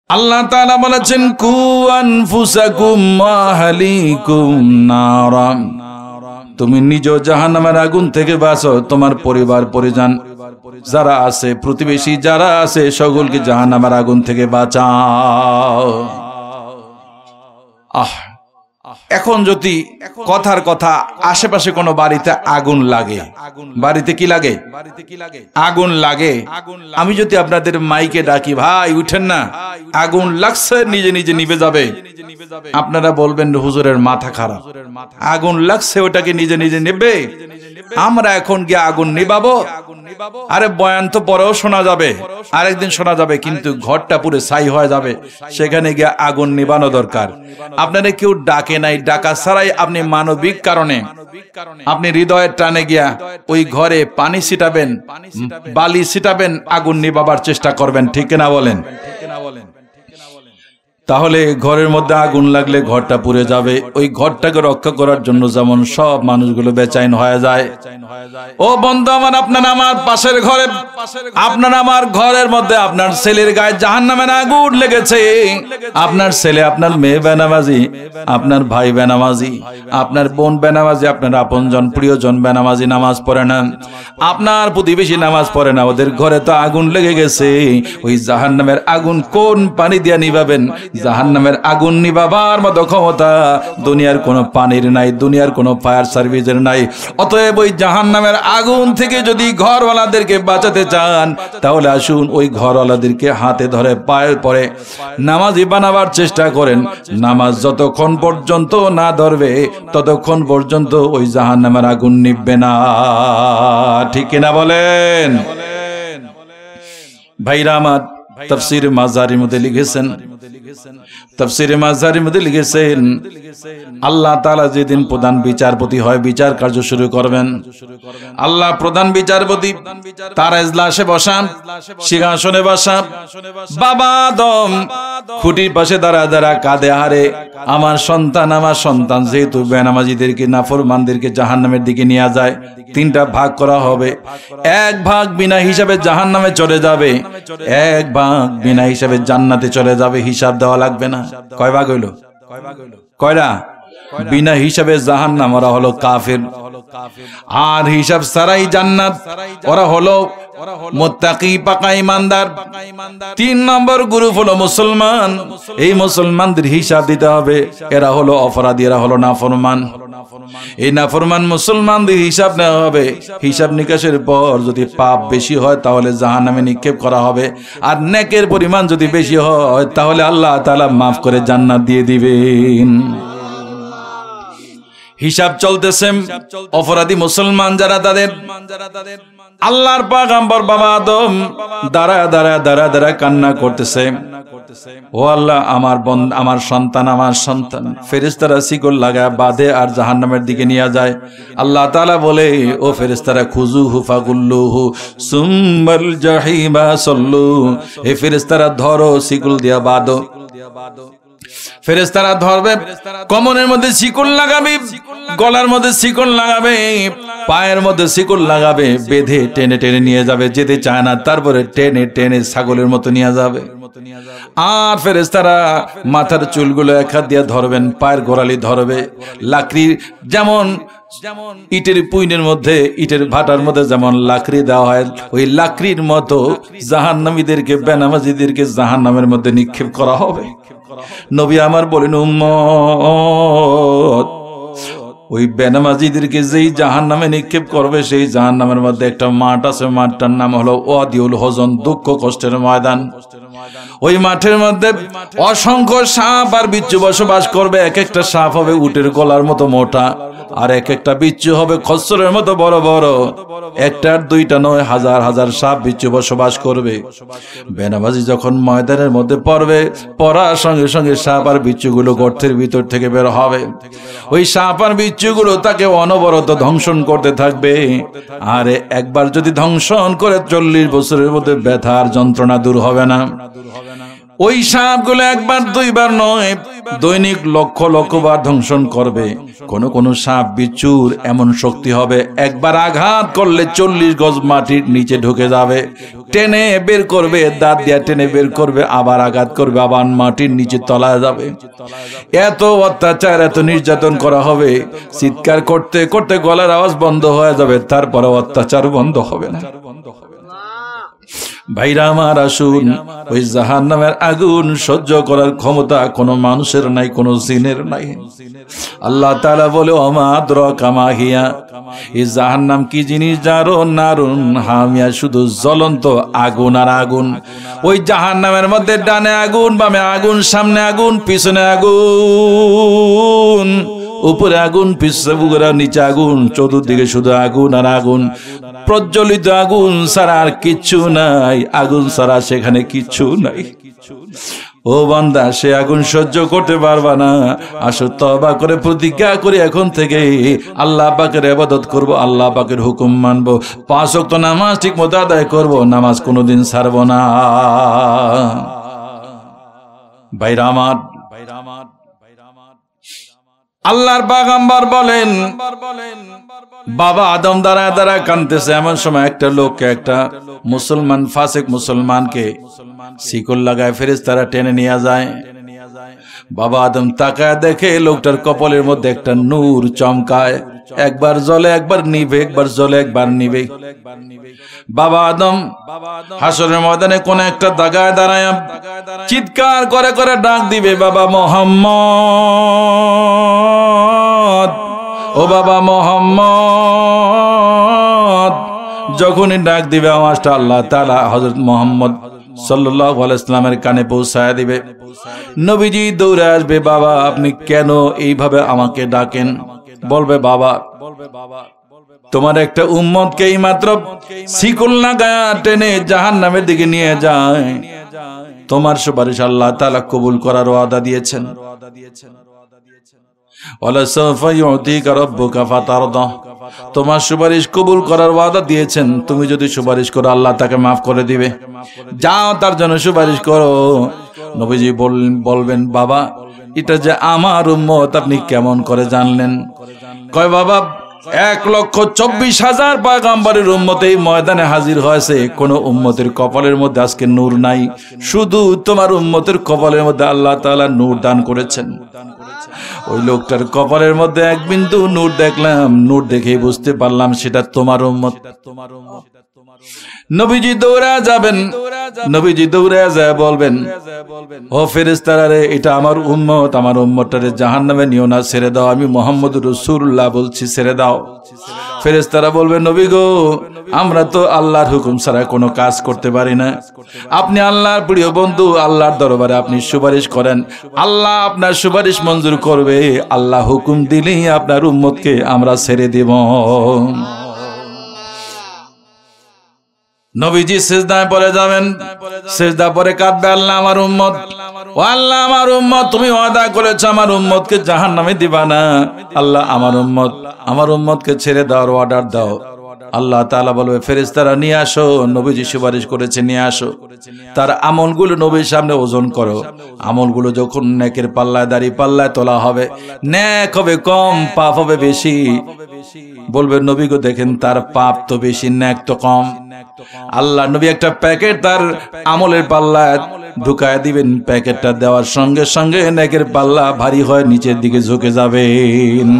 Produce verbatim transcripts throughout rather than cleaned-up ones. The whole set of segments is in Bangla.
আল্লাহ তাআলা বলেছেন কু আনফুসাকুম ওয়া আহলিকুম নারা, তুমি নিজ জাহান্নামের আগুন থেকে বাঁচো, তোমার পরিবার পরিজন যারা আছে, প্রতিবেশী যারা আছে, সকলকে জাহান্নামের আগুন থেকে বাঁচাও। আহ এখন যদি কথার কথা আশেপাশে কোনো বাড়িতে আগুন লাগে, বাড়িতে কি লাগে? আগুন লাগে। আমি যদি আপনাদের মাইকে ডাকি, ভাই উঠেন না, আগুন লাগছে, নিজে নিজে নিভে যাবে, আপনারা বলবেন হুজুরের মাথা খারাপ, আগুন লাগছে ওটাকে নিজে নিজে নেবে, আমরা এখন গিয়ে আগুন নিভাবো? আরে বয়ান তো পরেও শোনা যাবে, আরেকদিন শোনা যাবে, কিন্তু ঘরটা পুরো ছাই হয়ে যাবে, সেখানে গিয়ে আগুন নিভানো দরকার। আপনারা কেউ ডাকে নাই, ডাকা ছাড়াই আপনি মানবিক কারণে আপনি হৃদয়ের টানে গিয়া ওই ঘরে পানি ছিটাবেন, বালি ছিটাবেন, আগুন নিভাবার চেষ্টা করবেন, ঠিক না বলেন? তাহলে ঘরের মধ্যে আগুন লাগলে ঘরটা পুড়ে যাবে। ওই ঘরটাকে রক্ষা করার জন্য যেমন সব মানুষগুলো বেচাইন হয়ে যায়। ও বন্ধু আমার, আপনার আমার পাশের ঘরে, আপনার আমার ঘরের মধ্যে আপনার ছেলের গায়ে জাহান্নামের আগুন লেগেছে, আপনার ছেলে, আপনার মেয়ে বেনামাজি, আপনার ভাই বেনামাজি, আপনার বোন বেনামাজি, আপনার আপনজন প্রিয়জন বেনামাজি, নামাজ পড়ে না, আপনার প্রতিবেশী নামাজ পড়ে না, ওদের ঘরে তো আগুন লেগে গেছে। ওই জাহান্নামের আগুন কোন পানি দিয়ে নিভাবেন? জাহান্নামের আগুন নিভাবার মতো ক্ষমতা দুনিয়ার কোনো পানির নাই, দুনিয়ার কোনো ফায়ার সার্ভিসের নাই। অতএব ওই জাহান্নামের আগুন থেকে যদি ঘরওয়ালাদেরকে বাঁচাতে চান, তাহলে আসুন ওই ঘরওয়ালাদেরকে হাতে ধরে পায়ে পড়ে নামাজি বানাবার চেষ্টা করেন। নামাজ যতক্ষণ পর্যন্ত না ধরবে ততক্ষণ পর্যন্ত ওই জাহান্নামের আগুন নিভবে না, ঠিক কিনা বলেন? ভাইরা আমার, তাফসীর মাজারির মধ্যে লিখেছেন, তাফসীরে মাজারির মধ্যে লিখেছেন, আল্লাহ তাআলা যেদিন প্রধান বিচারপতি হয়, বিচার কার্য শুরু করবেন, আল্লাহ প্রধান বিচারপতি তার এজলাসে বসান, সিংহাসনে বসান, বাবা আদম খুঁটির পাশে দাঁড়া দাঁড়া কাঁদে, হারে আমার সন্তান, আমার সন্তান যেহেতু বেনামাজিদেরকে, নাফরমানদেরকে জাহান্নামের দিকে নিয়ে যায়, তিনটা ভাগ করা হবে, এক ভাগ বিনা হিসাবে জাহান্নামে চলে যাবে, এক ভাগ বিনা হিসাবে জান্নাতে চলে যাবে, হিসাব দেওয়া লাগবে না। কয় ভাগ হইল? কয়টা? বিনা হিসাবে জাহান্নাম, ওরা হলো কাফের, আর হিসাব ছাড়াই জান্নাত, ওরা হলো মুত্তাকি পাকা ঈমানদার। তিন নম্বর গ্রুপ হলো মুসলমান, এই মুসলমানদের হিসাব দিতে হবে, এরা হলো অপরাধী, এরা হলো নাফরমান। এই নাফরমান মুসলমানদের হিসাব নেওয়া হবে, হিসাব নিকাশের পর যদি পাপ বেশি হয় তাহলে জাহান্নামে নিক্ষেপ করা হবে, আর নেকের পরিমাণ যদি বেশি হয় তাহলে আল্লাহ তাআলা মাফ করে জান্নাত দিয়ে দিবেন। হিসাব চলতেছে, অপরাধী মুসলমান যারা, তাদের আল্লাহর পয়গম্বর বাবা আদম দাঁড়া দাঁড়া দাঁড়া দাঁড়া কান্না করতেছে, ও আল্লাহ আমার বন্ধু, আমার সন্তান, আমার সন্তান। ফেরেশতারা শিকল লাগায় বাঁধে আর জাহান্নামের দিকে নিয়ে যায়। আল্লাহ তাআলা বলে, ও ফেরেশতারা খুযুহু ফাগুল্লুহু সুম্মাল জাহিমা সাল্লু, হে ফেরেশতারা ধরো, শিকল দিয়া বাঁধো। ফেরেশতারা ধরবে, কমনের মধ্যে শিকল লাগাবে, গলার মধ্যে শিকল লাগাবে, পায়ের মধ্যে শিকল লাগাবে, বেঁধে টেনে টেনে নিয়ে যাবে, যেতে চায় না, তারপরে টেনে টেনে ছাগলের মতো নিয়ে যাবে। আর ফেরেশতারা মাথার চুলগুলো এক হাত দিয়ে ধরবেন, পায়ের গোড়ালি ধরবে, লাকড়ি যেমন যেমন ইটের পুইনের মধ্যে, ইটের ভাটার মধ্যে যেমন লাকড়ি দেওয়া হয়, ওই লাকড়ির মতো জাহান্নামীদেরকে, বেনামাজিদেরকে জাহান্নামের মধ্যে নিক্ষেপ করা হবে। নবী আমার বলেন, উম্মত ওই বেনামাজিদেরকে যেই জাহান্নামে নিক্ষেপ করবে, সেই জাহান্নামের মধ্যে একটা মাঠ আছে, মাঠটার নাম হলো ওয়াদিউল হজন, দুঃখ কষ্টের ময়দান। ওই মাঠের মধ্যে অসংখ্য সাপ আর বিচ্ছু বসবাস করবে, এক একটা সাপ হবে উটের গলার মতো মোটা, আর এক একটা বিচ্ছু হবে খচ্চরের মতো বড় বড়, একটার দুইটা নয়, হাজার হাজার সাপ বিচ্ছু বসবাস করবে। বেনামাজি যখন ময়দানের মধ্যে পড়বে, পড়ার সঙ্গে সঙ্গে সাপ আর বিচ্ছুগুলো গর্তের ভিতর থেকে বের হবে। ওই সাপ আর বিচ্ছুগুলো তাকে অনবরত ধ্বংসন করতে থাকবে, আর একবার যদি ধ্বংসন করে চল্লিশ বছরের মধ্যে ব্যথার যন্ত্রণা দূর হবে না। ওই সাপগুলো একবার দুইবার নয়, দৈনিক লক্ষ লক্ষ বার ধ্বংসন করবে। কোন কোন সাপ বিচ্ছুর এমন শক্তি হবে, একবার আঘাত করলে চল্লিশ গজ মাটির নিচে ঢুকে যাবে, টেনে বের করবে, দাঁত দিয়ে টেনে বের করবে, আবার আঘাত করবে, আবার মাটির নিচে তলায় যাবে। এত অত্যাচার, এত নির্যাতন করা হবে, চিৎকার করতে করতে গলার আওয়াজ বন্ধ হয়ে যাবে, তারপরে অত্যাচার বন্ধ হবে না। ভাইরা আমার, আসুন, ওই জাহান্নামের আগুন সহ্য করার ক্ষমতা কোনো মানুষের নাই, কোনো জিনের নাই। আল্লাহ তাআলা বলে, ওমা আদরাকা মা হিয়া, এই জাহান্নাম কি জিনিস জানো? নারুন হামিয়া, শুধু জ্বলন্ত আগুন আর আগুন। ওই জাহান্নামের মধ্যে ডানে আগুন, বামে আগুন, সামনে আগুন, পিছনে আগুন, উপরে আগুন, পিছনে নিচে আগুন, চতুর্দিকে শুধু আগুন আর আগুন। প্রজ্বলিত আগুন ছাড়া আর কিচ্ছু নাই, আগুন ছাড়া সেখানে কিচ্ছু নাই। ও বান্দা, সে আগুন সহ্য করতে পারবা না, আসো তওবা করে প্রতিজ্ঞা করি এখন থেকে আল্লাহ পাকের ইবাদত করব, আল্লাহ পাকের হুকুম মানবো, পাঁচ ওয়াক্ত নামাজ ঠিক মতো আদায় করব, নামাজ কোনোদিন ছাড়ব না। ভাইরা আমার, আল্লাহর পয়গম্বর বলেন, বাবা আদম দাঁড়ায় দাঁড়ায় কাঁদতেছে, এমন সময় একটা লোককে, একটা মুসলমান ফাসিক মুসলমানকে শিকল লাগায় ফেরেশতারা টেনে নিয়ে যায়। বাবা আদম তাকায় দেখে লোকটার কপালের মধ্যে একটা নূর চমকায়, একবার জ্বলে একবার নিভে, একবার জ্বলে একবার নিভে। বাবা আদম হাসরের ময়দানে কোন একটা দাগায় দাঁড়ায় চিৎকার করে করে ডাক দিবে, বাবা মুহাম্মদ, ও বাবা মুহাম্মদ। যখনই ডাক দিবে, আওয়াজটা আল্লাহ তাআলা হযরত মুহাম্মদ সাল্লাল্লাহু আলাইহি ওয়াসাল্লামের কানে পৌঁছায় দিবে। নবীজি দৌড়ে আসবে, বাবা আপনি কেন এইভাবে আমাকে ডাকেন? বলবে, বাবা তোমার একটা উম্মতকে এই মাত্র শিকল লাগায়া টেনে জাহান্নামের দিকে নিয়ে যায়, তোমার সুপারিশ আল্লাহ তাআলা কবুল করার ওয়াদা দিয়েছেন। ওয়ালা সাওফা ইউতিকা রাব্বুকা ফাতারদা, তোমার সুপারিশ কবুল করার ওয়াদা দিয়েছেন, তুমি যদি সুপারিশ করো আল্লাহ তাকে মাফ করে দিবে, যাও তার জন্য সুপারিশ করো। নবীজি বলবেন, বাবা এটা যে আমার উম্মত আপনি কেমন করে জানলেন? কয়, বাবা এক লক্ষ চব্বিশ হাজার পয়গম্বরের উম্মত এই ময়দানে হাজির হয়েছে, কোন উম্মতের কপালের মধ্যে আজকে নূর নাই, শুধু তোমার উম্মতের কপালের মধ্যে আল্লাহ তাআলা নূর দান করেছেন। ওই লোকটার কপালের মধ্যে এক বিন্দু নূর দেখলাম, নূর দেখে বুঝতে পারলাম সেটা তোমার উম্মত। নবীজি দৌড়া যাবেন, নবীজি দৌড়া যায় বলবেন, ও ফেরেশতারা রে, এটা আমার উম্মত, আমার উম্মতটারে জাহান্নামে নিও না, ছেড়ে দাও, আমি মুহাম্মদুর রাসূলুল্লাহ বলছি, ছেড়ে দাও। ফেরেশতারা বলবে, নবী গো, আমরা তো আল্লাহর হুকুম ছাড়া কোনো কাজ করতে পারি না, আপনি আল্লাহর প্রিয় বন্ধু, আল্লাহর দরবারে আপনি সুপারিশ করেন, আল্লাহ আপনার সুপারিশ মঞ্জুর করবে, আল্লাহ হুকুম দিলেই আপনার উম্মতকে আমরা ছেড়ে দেব। নবীজি সিজদায় পড়ে যাবেন, সিজদা পরে কাঁদবে, আল্লাহ আমার উম্মত, ও আল্লাহ আমার উম্মত, তুমি ওয়াদা করেছো আমার উম্মতকে জাহান্নামে দিবা না, আল্লাহ আমার উম্মত, আমার উম্মতকে ছেড়ে দাও, অর্ডার দাও। আল্লাহ তাআলা বলবে, ফেরেশতারা নিয়ে আসো, নবীজি সুপারিশ করেছে নিয়ে আসো, তার আমলগুলো নবীর সামনে ওজন করো। আমলগুলো যখন নেকের পাল্লায় দাড়ি পাল্লায় তোলা হবে, নেক হবে কম, পাপ হবে বেশি। বলবে, নবী গো দেখেন তার পাপ তো বেশি, নেক তো কম। আল্লাহ নবী একটা প্যাকেট তার আমলের পাল্লায় ঢুকায় দিবেন, প্যাকেটটা দেওয়ার সঙ্গে সঙ্গে নেকের পাল্লা ভারী হয়ে নিচের দিকে ঝুঁকে যাবেন।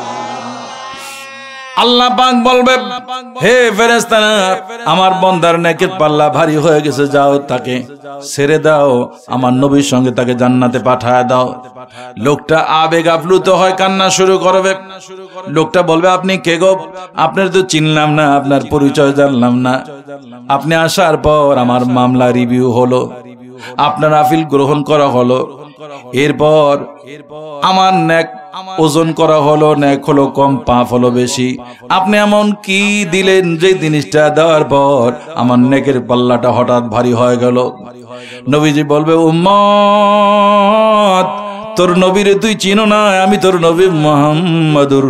আল্লাহ পাক বলবে, হে ফেরেশতারা, আমার বান্দার নেকের পাল্লা ভারী হয়ে গেছে, যাও তাকে ছেড়ে দাও, আমার নবীর সঙ্গে তাকে জান্নাতে পাঠায় দাও। লোকটা আবেগ আপ্লুত হয়, কান্না শুরু করবে। লোকটা বলবে, আপনি কে গো? আপনার তো চিনলাম না, আপনার পরিচয় জানলাম না, আপনি আসার পর আমার মামলা রিভিউ হলো, আপনার আপিল গ্রহণ করা হলো, এরপর আমার নেক ওজন করা হলো, নেক হলো কম, পাপ হলো বেশি। আপনি এমন কি দিলেন যে জিনিসটা দেওয়ার পর আমার নেকের পাল্লাটা হঠাৎ ভারী হয়ে গেল? নবীজি বলবে, উম্মত, তোর নবীরে তুই চিনো না, আমি তোর নবী মুহাম্মদুর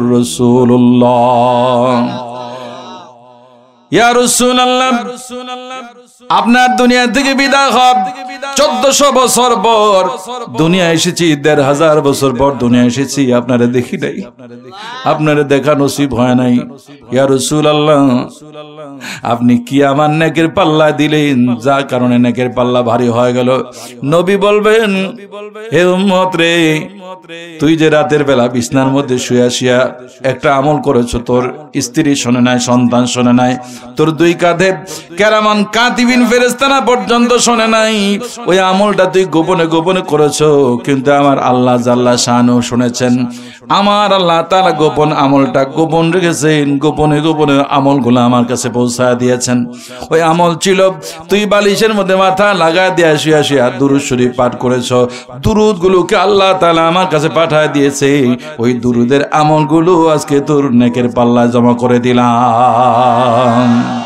রাসূলুল্লাহ। ইয়া রাসূলুল্লাহ, আপনার দুনিয়া থেকে বিদায় হব চোদ্দশো বছর পর দুনিয়া এসেছি, দেড় হাজার বছর পর দুনিয়া এসেছি, আপনারা দেখি নাই, আপনারা দেখা নসিব হয় নাই। ইয়া রাসূলুল্লাহ, আপনি কি আমার নেকের পাল্লা দিলেন, যার কারণে নেকের পাল্লা ভারী হয়ে গেল। নবী বলবেন, হে উম্মত রে, তুই যে রাতের বেলা বিছনার মধ্যে শুয়ে শুয়ে একটা আমল করেছো, তোর স্ত্রী শোনে নাই, সন্তান শোনে নাই, তোর দুই কাঁধে কেরামান কাতিবিন ফেরেশতারা পর্যন্ত শোনে নাই, ওই আমলটা তুই গোপনে গোপনে করেছো, কিন্তু আমার আল্লাহ জাল্লা শানু শুনেছেন। আমার আল্লাহ তাআলা গোপন আমলটা গোপন রেখেছেন, গোপনে গোপনে আমলগুলো আমার কাছে পৌঁছায় দিয়েছেন। ওই আমল ছিল তুই বালিশের মধ্যে মাথা লাগা দিয়া শুয়া শুয়া দুরূদ শরীফ পাঠ করেছো। দুরূদ গুলোকে আল্লাহ তাআলা আমার কাছে পাঠায় দিয়েছে, ওই দুরূদের আমলগুলো আজকে তোর নেকের পাল্লা জমা করে দিলাম।